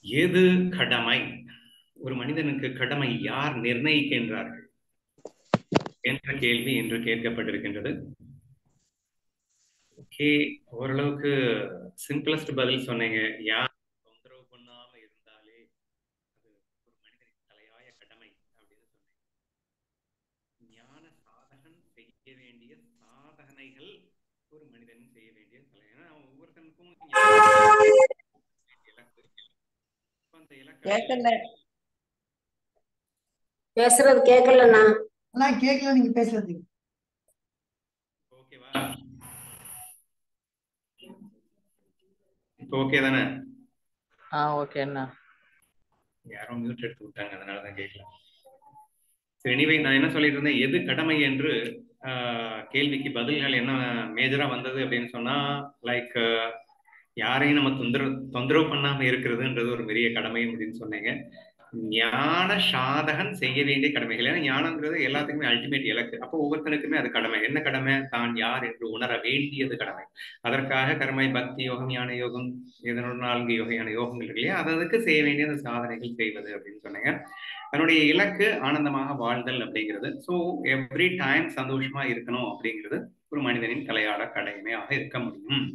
எது கடமை? ஒரு மனிதனுக்கு கடமை யார் நிர்ணயிக்கின்றார்கள் என்ற கேள்வி இன்று கேட்கப்பட்டிருக்கின்றது. ஓகே, ஓரளவுக்கு சிம்பிளஸ்ட் பதில் சொன்னீங்க. யார் தொந்தரவு பண்ணாம இருந்தாலே அது ஒரு மனிதனின் தலையாய கடமை அப்படின்னு சொன்னீங்க. ஞான சாதகன் செய்ய வேண்டிய சாதனைகள் ஒரு மனிதன் செய்ய வேண்டிய தலை. ஏன்னா ஒவ்வொருத்தனுக்கும் இலக்கு. அந்த இலக்கை கேட்கல, பேசுறது கேட்கலண்ணா. நான் கேட்கல நீங்க பேசுறது. ஓகேவா? இப்போ ஓகே தானே? ஓகேண்ணா. யாரோ மியூட் எடுத்து விட்டாங்க, அதனாலதான் கேட்கல. சரி, எனிவே நான் என்ன சொல்லிட்டு இருந்தேன், எது கடமை என்று கேள்விக்கு பதில்கள் என்ன மேஜரா வந்தது அப்படின்னு சொன்னா, லைக் யாரையும் நம்ம தொந்தரவு பண்ணாம இருக்கிறதுன்றது ஒரு பெரிய கடமை அப்படின்னு சொன்னீங்க. ஞான சாதகன் செய்ய வேண்டிய கடமைகள். ஏன்னா ஞானம்ன்றது எல்லாத்துக்குமே அல்டிமேட் இலக்கு. அப்போ ஒவ்வொருத்தனுக்குமே அது கடமை. என்ன கடமை? தான் யார் என்று உணர வேண்டியது கடமை. அதற்காக கர்மை, பக்தி யோகம், ஞான யோகம், இதனோட 4 வகையான யோகங்கள் இருக்கு இல்லையா, அதுக்கு செய்ய வேண்டிய அந்த சாதனைகள் செய்வது அப்படின்னு சொன்னீங்க. தன்னுடைய இலக்கு ஆனந்தமாக வாழ்தல் அப்படிங்கிறது. ஸோ எவ்ரி டைம் சந்தோஷமா இருக்கணும் அப்படிங்கிறது ஒரு மனிதனின் தலையாட கடமையாக இருக்க முடியும்.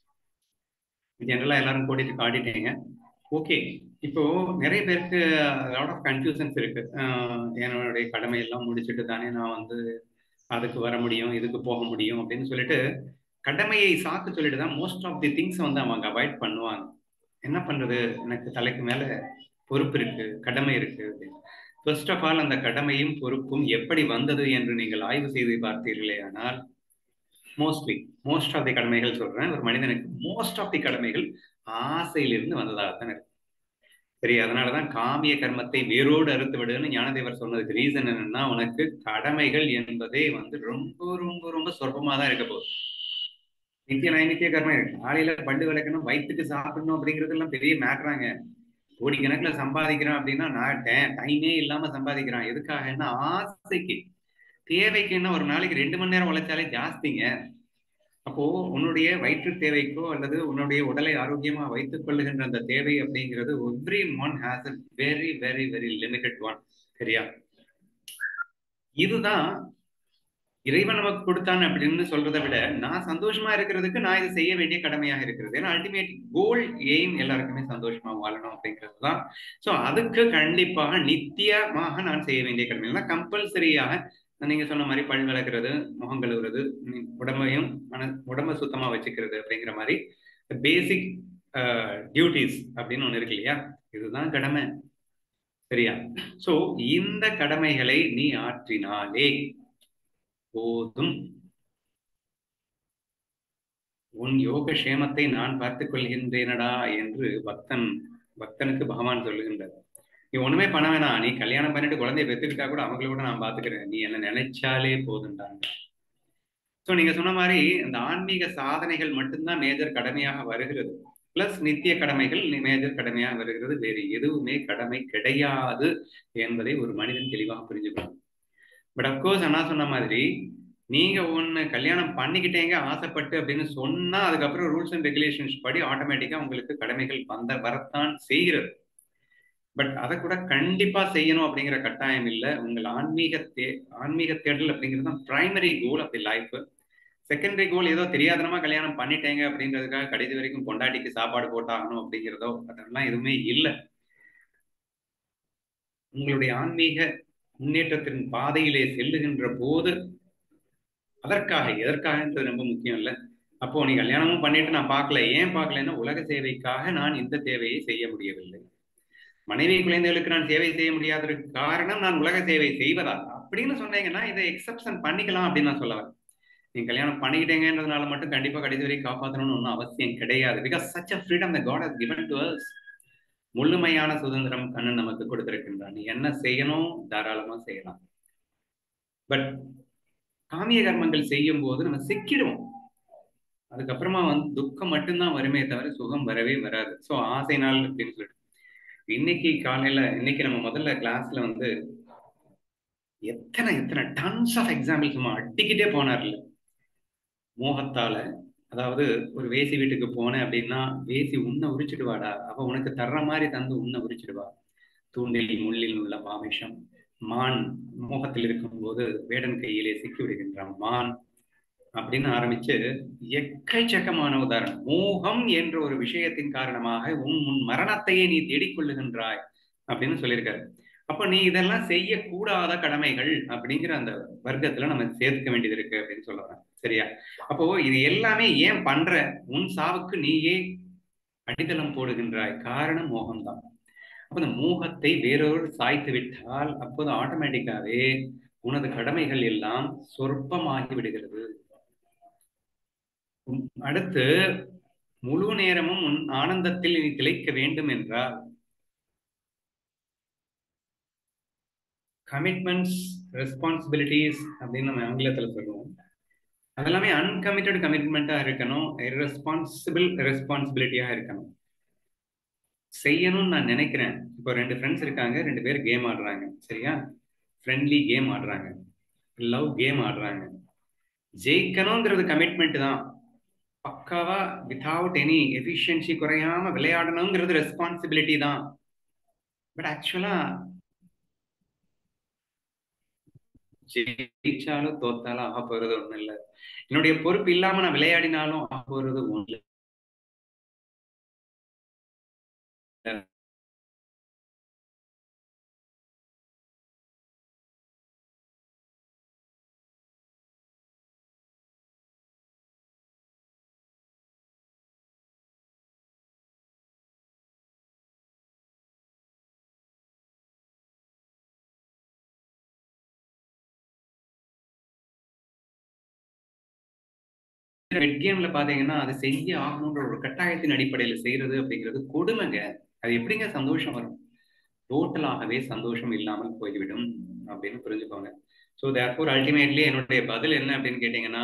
ஜெனரலா எல்லாரும் கூட்டிட்டு காட்டிட்டீங்க. ஓகே, இப்போ நிறைய பேருக்கு லாட் ஆஃப் கன்ஃபியூஷன்ஸ் இருக்கு. என்னுடைய கடமை எல்லாம் முடிச்சுட்டு தானே நான் வந்து அதுக்கு வர முடியும், இதுக்கு போக முடியும் அப்படின்னு சொல்லிட்டு கடமையை சாக்கு சொல்லிட்டு தான் மோஸ்ட் ஆஃப் தி திங்ஸ் வந்து அவங்க அவாய்ட் பண்ணுவாங்க. என்ன பண்றது, எனக்கு தலைக்கு மேல பொறுப்பு இருக்கு, கடமை இருக்கு அப்படின்னு. ஃபர்ஸ்ட் ஆஃப் ஆல், அந்த கடமையும் பொறுப்பும் எப்படி வந்தது என்று நீங்கள் ஆய்வு செய்து பார்த்தீர்களே ஆனால், மோஸ்ட் ஆஃப் தி கடமைகள் சொல்றேன், ஒரு மனிதனுக்கு மோஸ்ட் ஆஃப் தி கடமைகள் ஆசையிலிருந்து வந்ததாகத்தான் இருக்கு. சரி, அதனாலதான் காமிய கர்மத்தை வேரோடு அறுத்து விடுன்னு ஞானதேவர் சொன்னதுக்கு ரீசன் என்னன்னா, உனக்கு கடமைகள் என்பதே வந்து ரொம்ப ரொம்ப ரொம்ப சொற்பமா தான் இருக்க போகுது. நித்திய நைமித்திய கர்மம் இருக்கு. காலையில பண்டு விளக்கணும், வயிற்றுக்கு சாப்பிடணும் அப்படிங்கிறது எல்லாம் பெரிய மேட்ராங்க. கோடிக்கணக்குல சம்பாதிக்கிறான் அப்படின்னா நான் டைமே இல்லாம சம்பாதிக்கிறான். எதுக்காகன்னா ஆசைக்கு, தேவைக்குன்னா ஒரு நாளைக்கு 2 மணி நேரம் உழைச்சாலே ஜாஸ்திங்க. அப்போ உன்னுடைய வயிற்று தேவைக்கோ அல்லது உன்னுடைய உடலை ஆரோக்கியமா வைத்துக் கொள்ளுகின்ற அந்த தேவை அப்படிங்கிறது everyone has a very very very limited one. சரியா? இதுதான் இறைவன் நமக்கு கொடுத்தான் அப்படின்னு சொல்றதை விட, நான் சந்தோஷமா இருக்கிறதுக்கு நான் இதை செய்ய வேண்டிய கடமையாக இருக்கிறது. ஏன்னா அல்டிமேட் கோல், எய்ம் எல்லாருக்குமே சந்தோஷமா வாழணும் அப்படிங்கிறது தான். ஸோ அதுக்கு கண்டிப்பாக நித்தியமாக நான் செய்ய வேண்டிய கடமை எல்லாம் கம்பல்சரியாக, நீங்க சொன்ன மாதிரி பல் விளக்குறது, முகம் கழுவுறது, உடம்பையும் உடம்ப சுத்தமா வச்சுக்கிறது அப்படிங்கிற மாதிரி பேசிக் டியூட்டிஸ் அப்படின்னு ஒண்ணு இருக்கு இல்லையா, இதுதான் கடமை. சரியா? சோ இந்த கடமைகளை நீ ஆற்றினாலே போதும். உன் யோக சேமத்தை நான் பார்த்துக் கொள்கின்றேனடா என்று பக்தனுக்கு பகவான் சொல்லுகின்றார். நீ ஒண்ணுமே பண்ண வேணாம், நீ கல்யாணம் பண்ணிட்டு குழந்தைய பெற்றுக்கிட்டா கூட அவங்கள கூட நான் பாத்துக்கிறேன், நீ என்ன நினைச்சாலே போதுண்டாங்க. ஸோ நீங்க சொன்ன மாதிரி இந்த ஆன்மீக சாதனைகள் மட்டும்தான் மேஜர் கடமையாக வருகிறது. பிளஸ் நித்திய கடமைகள் மேஜர் கடமையாக வருகிறது. வேறு எதுவுமே கடமை கிடையாது என்பதை ஒரு மனிதன் தெளிவாக புரிஞ்சுக்கணும். பட் அப்கோர்ஸ் அண்ணா சொன்ன மாதிரி, நீங்க ஒண்ணு கல்யாணம் பண்ணிக்கிட்டேங்க ஆசைப்பட்டு அப்படின்னு சொன்னா, அதுக்கப்புறம் ரூல்ஸ் அண்ட் ரெகுலேஷன்ஸ் படி ஆட்டோமேட்டிக்கா உங்களுக்கு கடமைகள் வரத்தான் செய்கிறது. பட் அதை கூட கண்டிப்பா செய்யணும் அப்படிங்கிற கட்டாயம் இல்லை. உங்கள் ஆன்மீக தேடல் அப்படிங்கிறது தான் primary goal of the life. Secondary goal ஏதோ தெரியாதனமா கல்யாணம் பண்ணிட்டேங்க அப்படின்றதுக்காக கடைசி வரைக்கும் பொண்டாட்டிக்கு சாப்பாடு போட்டாகணும் அப்படிங்கிறதோ அதெல்லாம் எதுவுமே இல்லை. உங்களுடைய ஆன்மீக முன்னேற்றத்தின் பாதையிலே செல்லுகின்ற போது அதற்காக, எதற்காகன்றது ரொம்ப முக்கியம் இல்லை. அப்போ நீ கல்யாணமும் பண்ணிட்டு நான் பார்க்கல, ஏன் பார்க்கலன்னா உலக சேவைக்காக நான் இந்த தேவையை செய்ய முடியவில்லை. மனைவி குழந்தைகளுக்கு நான் சேவை செய்ய முடியாததற்கு காரணம் நான் உலக சேவை செய்வதா அப்படின்னு சொன்னீங்கன்னா இதை எக்ஸப்ஷன் பண்ணிக்கலாம் அப்படின்னு நான் சொல்ல வரேன். நீங்க கல்யாணம் பண்ணிக்கிட்டேங்கன்றதுனால மட்டும் கண்டிப்பா கடைசி வரைக்கும் காப்பாற்றணும்னு ஒன்றும் அவசியம் கிடையாது. Because such a freedom the God has given to us. முழுமையான சுதந்திரம் கண்ணன் நமக்கு கொடுத்திருக்கின்றான். நீ என்ன செய்யணும் தாராளமா செய்யலாம். பட் காமிய கர்மங்கள் செய்யும் போது நம்ம சிக்கிடுவோம். அதுக்கப்புறமா வந்து துக்கம் மட்டும்தான் வருமே தவிர சுகம் வரவே வராது. ஸோ ஆசை நாள் அப்படின்னு சொல்லிட்டு இன்னைக்கு நம்ம முதல்ல கிளாஸ்ல வந்து எத்தனை டன்ஸ் ஆஃப் எக்ஸாம்பிள்ஸ் அடிக்கிட்டே போனார்ல. மோகத்தால அதாவது ஒரு வேசி வீட்டுக்கு போனேன் அப்படின்னா, வேசி உன்னை உரிச்சிடுவாடா, அவ உனக்கு தர்ற மாதிரி தந்து உன்னை உரிச்சிடுவா. தூண்டில் முள்ளில் உள்ள மாமிஷம், மான் மோகத்தில் இருக்கும்போது வேடன் கையிலே சிக்கி விடுகின்றான் மான் அப்படின்னு ஆரம்பிச்சு எக்கச்சக்கமான உதாரணம். மோகம் என்ற ஒரு விஷயத்தின் காரணமாக உன் மரணத்தையே நீ தேடிக்கொள்ளுகின்றாய் அப்படின்னு சொல்லியிருக்காரு. அப்ப நீ இதெல்லாம் செய்யக்கூடாத கடமைகள் அப்படிங்கிற அந்த வர்க்கத்துல நம்ம சேர்க்க வேண்டியது இருக்கு அப்படின்னு சொல்லுறேன். சரியா? அப்போ இது எல்லாமே ஏன் பண்ற? உன் சாவுக்கு நீயே அடித்தளம் போடுகின்றாய். காரணம் மோகம்தான். அப்ப இந்த மோகத்தை வேறொரு சாய்த்து விட்டால் அப்போது ஆட்டோமேட்டிக்காவே உனது கடமைகள் எல்லாம் சொற்பமாகி விடுகிறது. அடுத்து முழு நேரமும் உன் ஆனந்தத்தில் நீ திளைக்க வேண்டும் என்றால் கமிட்மெண்ட்ஸ், ரெஸ்பான்சிபிலிட்டிஸ் அப்படின்னு நம்ம ஆங்கிலத்துல சொல்லுவோம். அதெல்லாமே அன்கமிட்டட் கமிட்மெண்ட்டா இருக்கணும், இர்ரெஸ்பான்சிபிள் ரெஸ்பான்சிபிலிட்டியா இருக்கணும். செய்யணும்னு நான் நினைக்கிறேன். இப்போ 2 ஃப்ரெண்ட்ஸ் இருக்காங்க, 2 பேர் கேம் ஆடுறாங்க. சரியா? ஃப்ரெண்ட்லி கேம் ஆடுறாங்க, லவ் கேம் ஆடுறாங்க. ஜெயிக்கணுங்கிறது கமிட்மெண்ட் தான், பக்காவா வித்தவுட் எனி எஃபிஷியன்சி குறையாம விளையாடணுங்கிறது ரெஸ்பான்சிபிலிட்டி தான். பட் ஆக்சுவலா ஜெயிச்சாலும் தோத்தாலும் ஆக போறது ஒண்ணும் இல்லை. என்னுடைய பொறுப்பு இல்லாம நான் விளையாடினாலும் ஆக போறது ஒண்ணு. பெட் கேம்ல பாத்தீங்கன்னா அது செஞ்சு ஆகணுன்ற ஒரு கட்டாயத்தின் அடிப்படையில செய்யறது அப்படிங்கிறது கொடுமைங்க. அது எப்படிங்க சந்தோஷம் வரும்? டோட்டலாகவே சந்தோஷம் இல்லாமல் போய்விடும் அப்படின்னு புரிஞ்சுக்கோங்க. ஸோ தேர்ஃபோர் அல்டிமேட்லி என்னுடைய பதில் என்ன அப்படின்னு கேட்டீங்கன்னா,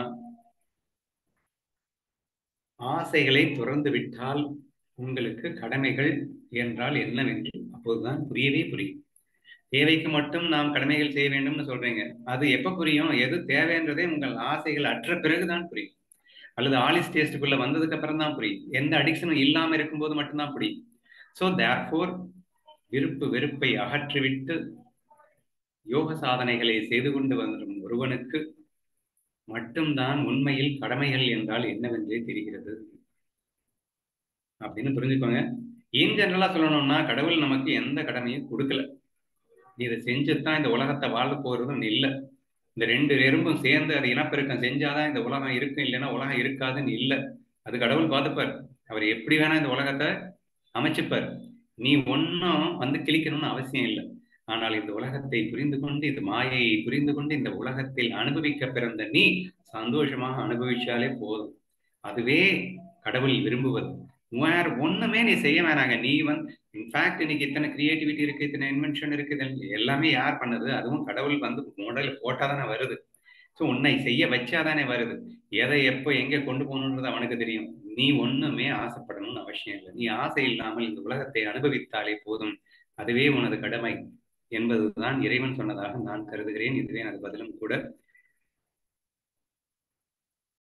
ஆசைகளை துறந்து விட்டால் உங்களுக்கு கடமைகள் என்றால் என்னவென்று அப்போதுதான் புரியவே புரியும். தேவைக்கு மட்டும் நாம் கடமைகள் செய்ய வேண்டும்னு சொல்றீங்க, அது எப்ப புரியும்? எது தேவைன்றதே உங்கள் ஆசைகள் அற்ற பிறகுதான் புரியும், அல்லது ஆலிஸ் டேஸ்டுக்குள்ள வந்ததுக்கு அப்புறம் தான் புரியும். எந்த அடிக்ஷனும் இல்லாம இருக்கும்போது மட்டும்தான் புரியும். ஸோ தேர்ஃபோர் விருப்பு வெறுப்பை அகற்றிவிட்டு யோக சாதனைகளை செய்து கொண்டு வரும் ஒருவனுக்கு மட்டும்தான் உண்மையில் கடமைகள் என்றால் என்னவென்றே தெரிகிறது அப்படின்னு புரிஞ்சுக்கோங்க. இன் ஜெனரலா சொல்லணும்னா கடவுள் நமக்கு எந்த கடமையும் கொடுக்கல. நீ இதை செஞ்சுதான் இந்த உலகத்தை வாழ போறதுன்னு இல்லை. இந்த 2 எறும்பும் சேர்ந்து அது இனப்பெருக்கம் செஞ்சாதான் இந்த உலகம் இருக்கும், இல்லைன்னா உலகம் இருக்காதுன்னு இல்லை. அது கடவுள் பார்த்துப்பார். அவர் எப்படி வேணா இந்த உலகத்தை அமைச்சுப்பார். நீ ஒன்னும் வந்து கிழிக்கணும்னு அவசியம் இல்லை. ஆனால் இந்த உலகத்தை புரிந்து கொண்டு, இந்த மாயையை புரிந்து கொண்டு இந்த உலகத்தில் அனுபவிக்க பிறந்த நீ சந்தோஷமாக அனுபவிச்சாலே போதும். அதுவே கடவுள் விரும்புவது. வேற ஒண்ணுமே நீ செய்ய வேணாங்க. நீ இன்ஃபேக்ட் இன்னைக்கு இத்தனை கிரியேட்டிவிட்டி இருக்கு, இத்தனை இன்வென்ஷன் இருக்கு, எல்லாமே யார் பண்ணது? அதுவும் கடவுள் மாடல் போட்டாதானே வருது. ஸோ உன்னை செய்ய வச்சாதானே வருது. எதை எப்போ எங்க கொண்டு போகணுன்றது அவனுக்கு தெரியும். நீ ஒண்ணுமே ஆசைப்படணும்னு அவசியம் இல்லை. நீ ஆசை இல்லாமல் இந்த உலகத்தை அனுபவித்தாலே போதும், அதுவே உனது கடமை என்பதுதான் இறைவன் சொன்னதாக நான் கருதுகிறேன். இதுவே எனது பதிலும் கூட.